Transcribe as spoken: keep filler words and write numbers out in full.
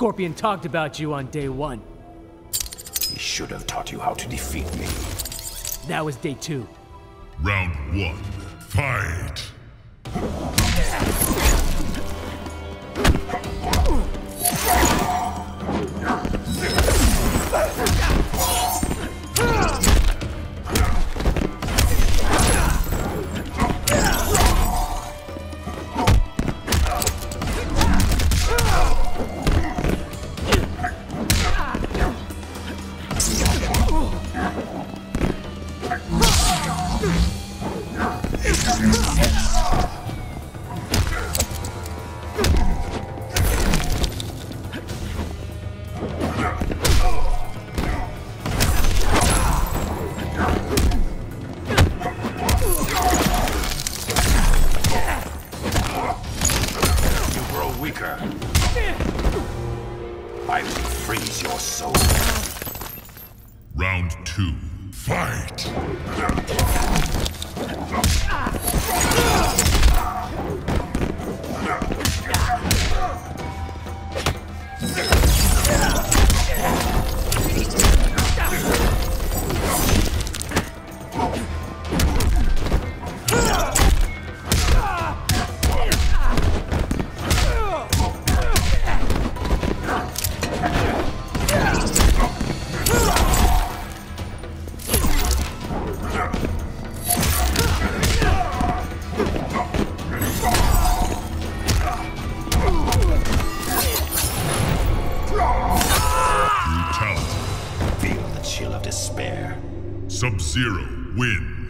Scorpion talked about you on day one. He should have taught you how to defeat me. That was day two. Round one, fight! I will freeze your soul. Round two, fight! Feel the chill of despair. Sub-Zero wins.